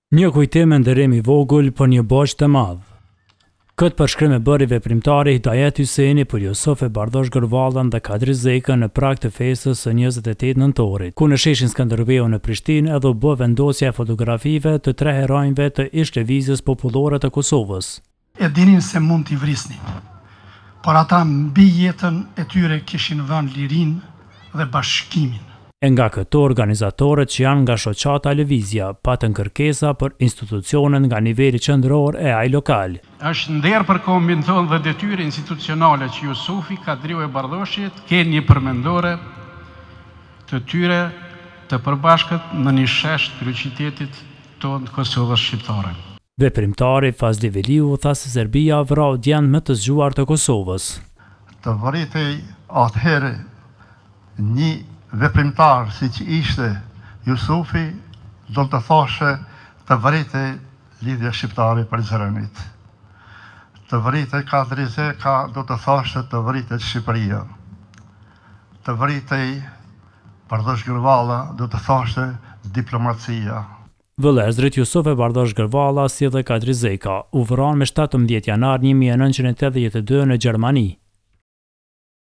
Një kujtim e nderim i vogël për një bosh të madh. Këtë përshkrim e bëri veprimtari Hidajet Hyseni për Jusuf e Bardosh Gërvallën dhe Kadri Zekën në prag të festës së 28 nëntorit, ku në sheshin Skënderbeu në Prishtinë edhe u bë vendosja e fotografive të 3 heronjve të ish-lëvizjes popullore të Kosovës. E dinin se mund t'i vrisnin, por ata mbi jetën e tyre kishin vënë lirinë dhe bashkimin. E nga këto organizatorët që janë nga shoqata lëvizja, patën kërkesa për institucionet nga niveli qendror e ai lokal. Është nder për kombin tonë dhe detyrë institucionale që Jusufi, Kadriu e Bardoshit kenë një përmendore të tyre të përbashkët në një shesh të kryeqytetit tonë Kosovës shqiptare. Veprimtari Fazli Veliu tha se Serbia vrau djent më të zgjuar të Kosovës. Të vëritej atëherë një veprimtar si që ishte Jusufi, do të thoshe të vëritej lidhja shqiptare për Zëranit. Të vëritej Kadri Zeka, do të thoshe të vëritej Shqipëria. Të vëritej Bardosh Gërvalla, do të thoshe diplomacia. Vëllezrit Jusuf e Bardosh Gërvalla si dhe Kadri Zeka u vranë me 17 janar 1982 në Gjermani.